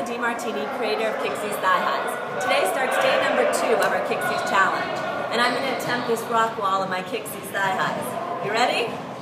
DiMartini, creator of Kix'ies Thigh Highs. Today starts day number 2 of our Kix'ies challenge, and I'm going to attempt this rock wall in my Kix'ies Thigh Highs. You ready?